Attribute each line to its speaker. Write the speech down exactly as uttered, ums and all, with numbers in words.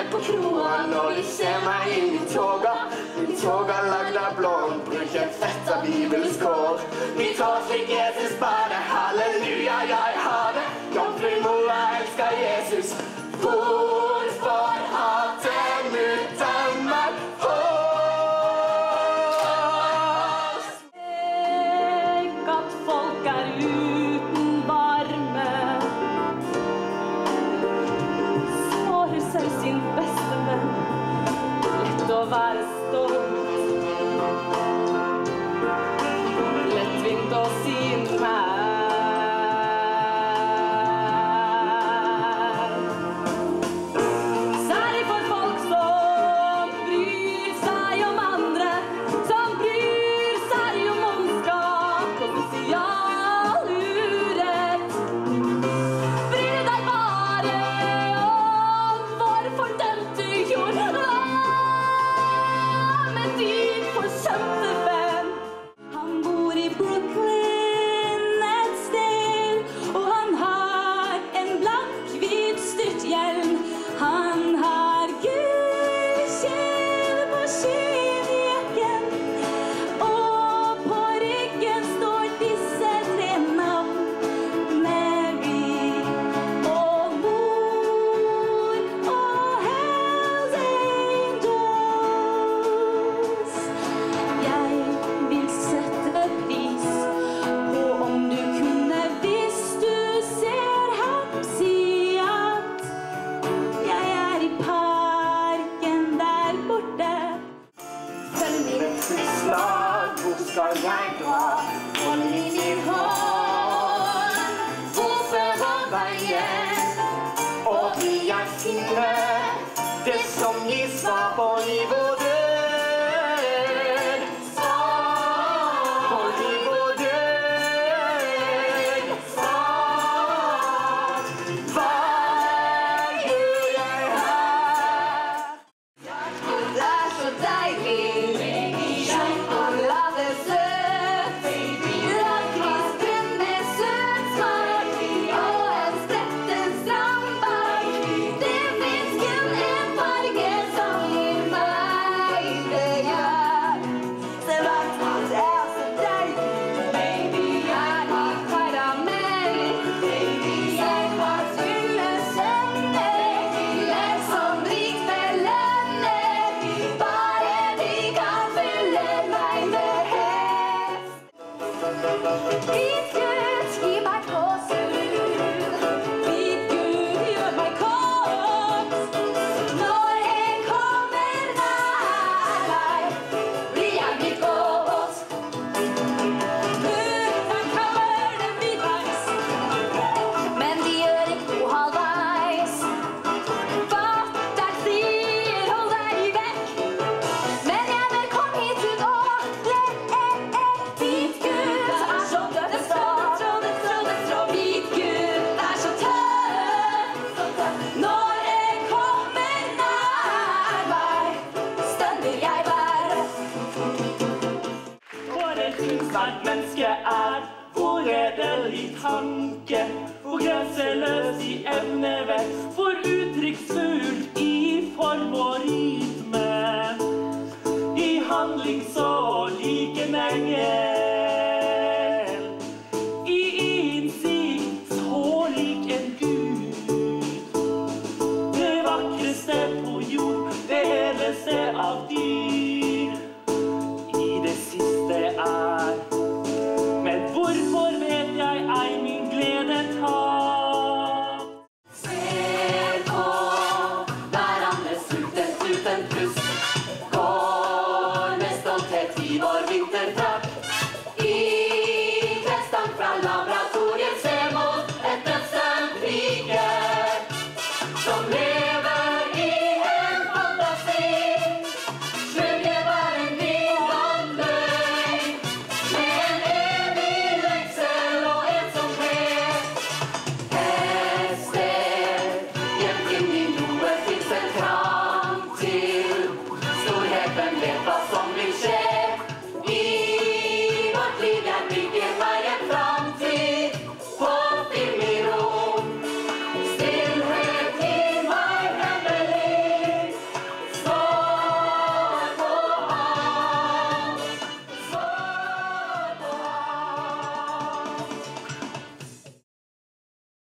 Speaker 1: på kroa når du ser meg inn i toga. Min toga lagd av blond, bruk en fett av Bibels kår. Mitt hår fikk Jesus bare, halleluja, jeg har det. Jomfrumor, jeg elsker Jesus. Hvorfor hater mutter meg oss?
Speaker 2: Tenk at folk er uten varme, sårer selv sin beste venn. Lett å være stolt, lettvint å si nei.
Speaker 1: Hvor skal jeg dra? Hold i min hånd. Hvor fører veien? Og vil jeg finne det som gir svar på liv og død? Svar på liv og død. Svar. Hva gjør jeg her? Det er så deilig.
Speaker 2: Hvit Gud, gi meg gåsehud. Hvit Gud, gjør meg kåt. Når jeg kommer nær deg, blir jeg blitt gått. Mutteren kaller dem hvitveis, men de gjør ikke noe halvveis. Fatteren sier hold deg vekk, men jeg vil komme hit ut og le. Hvit Gud er så tøff, hvit Gud er så tøff. Når jeg kommer nær meg, stønner jeg bare.
Speaker 3: Hvor et kunstverk menneske er, hvor redelig tanke, hvor grenseløs